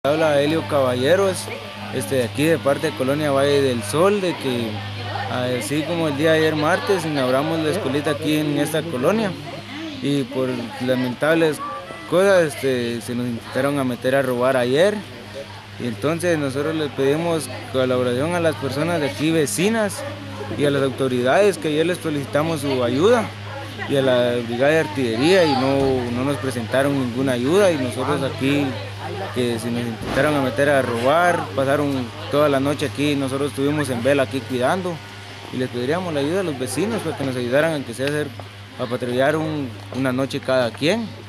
Habla Helio Caballeros, de aquí de parte de Colonia Valle del Sol, de que así como el día de ayer martes inauguramos la escuelita aquí en esta colonia y por lamentables cosas se nos intentaron a meter a robar ayer y entonces nosotros les pedimos colaboración a las personas de aquí vecinas y a las autoridades que ayer les solicitamos su ayuda y a la brigada de artillería y no nos presentaron ninguna ayuda y nosotros aquí que si nos intentaron a meter a robar, pasaron toda la noche aquí, nosotros estuvimos en vela aquí cuidando y les pediríamos la ayuda a los vecinos para que nos ayudaran a patrullar una noche cada quien.